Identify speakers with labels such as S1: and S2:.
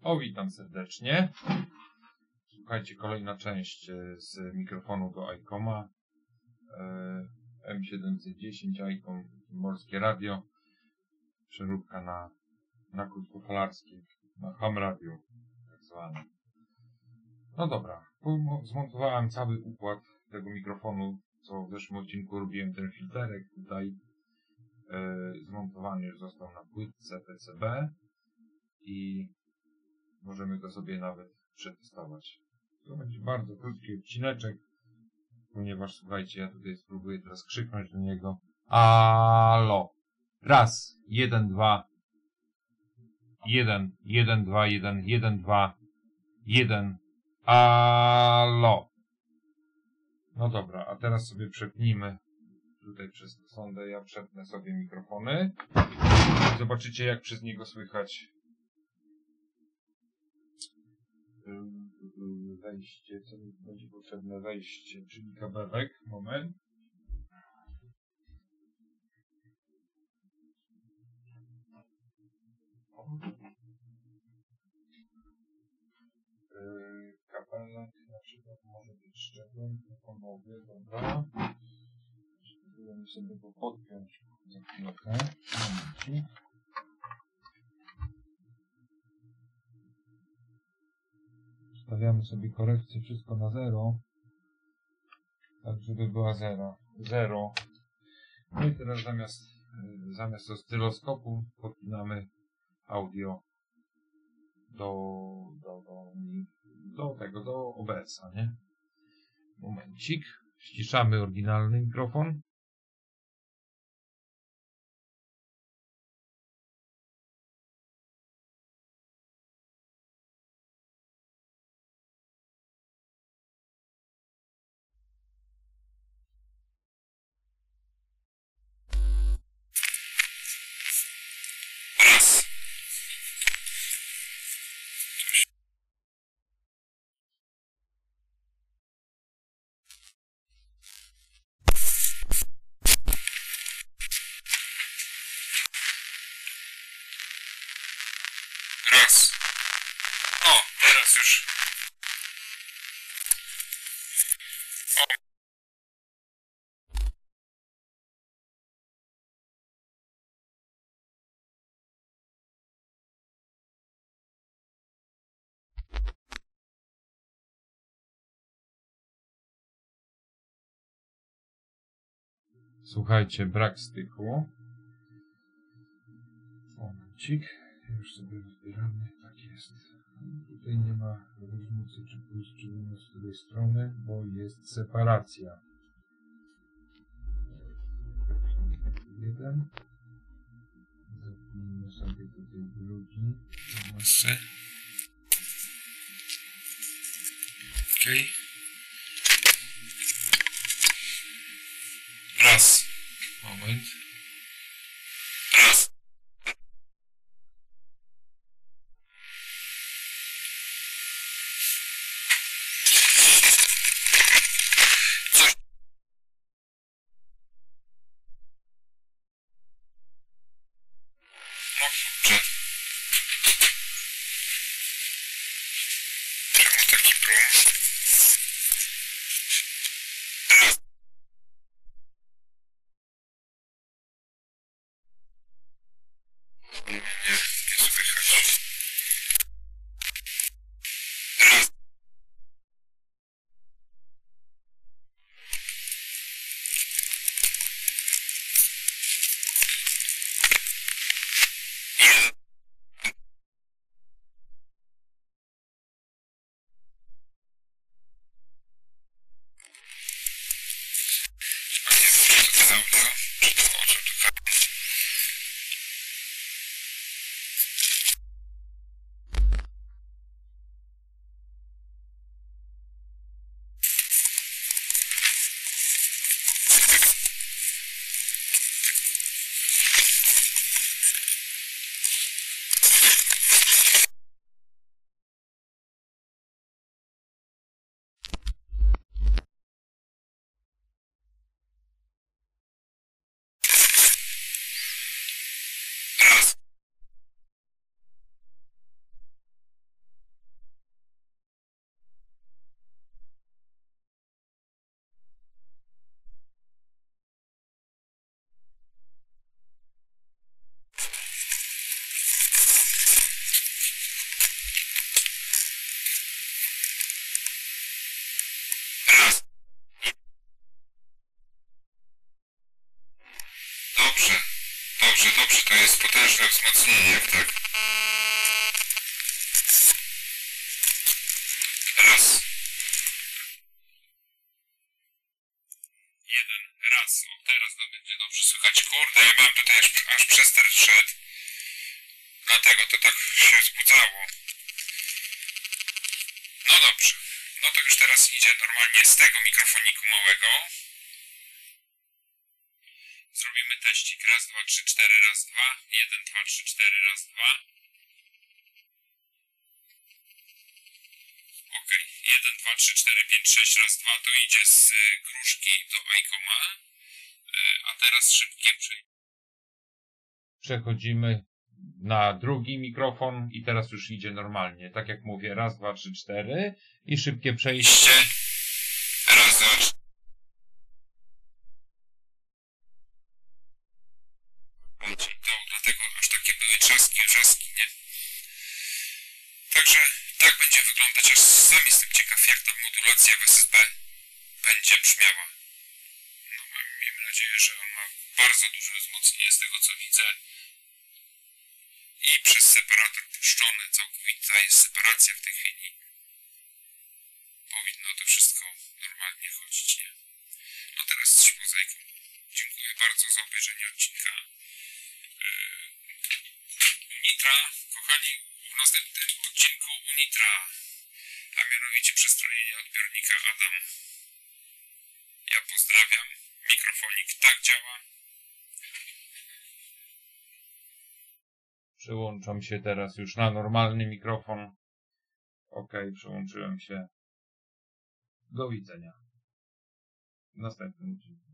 S1: O, witam serdecznie. Słuchajcie, kolejna część z mikrofonu do ICOMA. M710 ICOM, morskie radio. Przeróbka na krótkofalarskie, na ham radio tak zwane. No dobra, zmontowałem cały układ tego mikrofonu, co w zeszłym odcinku robiłem ten filterek tutaj. Zmontowany już został na płytce PCB i możemy go sobie nawet przetestować. To będzie bardzo krótki odcineczek, ponieważ słuchajcie, ja tutaj spróbuję teraz krzyknąć do niego. Alo! Raz, 1, 2, 1, 1, 2, 1, 1, 2, 1. Alo! No dobra, a teraz sobie przepnijmy tutaj przez tę sondę. Ja przepnę sobie mikrofony. Zobaczycie, jak przez niego słychać wejście, co będzie potrzebne, wejście, czyli kabelek. Moment. Kabelek na przykład może być szczególny, pomowy, dobra. Spróbujemy sobie go podpiąć za chwilkę. Momencik. Stawiamy sobie korekcję wszystko na 0, tak żeby była 0. No i teraz zamiast oscyloskopu podpinamy audio do OBS-a, nie? Momencik. Ściszamy oryginalny mikrofon.
S2: Raz. O, teraz już. O.
S1: Słuchajcie, brak styku. Momencik. Już sobie rozbieramy. Tak jest. Tutaj nie ma różnicy, czy plus, czy minus z tej strony, bo jest separacja. Jeden. Zapnijmy sobie tutaj drugi.
S2: Masę. Okej. Raz.
S1: Moment.
S2: Raz. Coś. No kurczę. Czemu taki prąd? Raz. Nie słychać. Raz. A nie wiem, czy to ten audio, czy to o czym tu gadam. Raz. Dobrze. Dobrze, dobrze. To jest potężne wzmocnienie, jak tak. Raz. Jeden. Raz. O, teraz to będzie dobrze słychać. Kurde, ja mam tutaj aż przester szedł. Dlatego to tak się wzbudzało. No dobrze. No to już teraz idzie normalnie z tego mikrofoniku małego. Zrobimy teścik. Raz, dwa, trzy, cztery, raz, dwa. 1, 2, 3, 4, raz, dwa. Ok. 1, 2, 3, 4, 5, 6, raz, dwa. To idzie z gruszki do iComa. A teraz szybkie
S1: Przechodzimy na drugi mikrofon i teraz już idzie normalnie. Tak jak mówię, raz, dwa, trzy, cztery i szybkie przejście.
S2: Raz, dwa, trzy. To dlatego aż takie były trzaski, nie? Także tak będzie wyglądać, aż sam jestem ciekaw, jak ta modulacja w SSB będzie brzmiała. No, miejmy nadzieję, że on ma bardzo duże wzmocnienie z tego, co widzę. I przez separator puszczony, całkowita jest separacja w tej chwili. Powinno to wszystko normalnie chodzić, nie? No teraz z mozaiką. Dziękuję bardzo za obejrzenie odcinka Unitra. Kochani, w następnym odcinku Unitra, a mianowicie przestrojenie odbiornika Adam. Ja pozdrawiam. Mikrofonik tak działa.
S1: Przyłączam się teraz już na normalny mikrofon. Ok, przyłączyłem się. Do widzenia w następnym odcinku.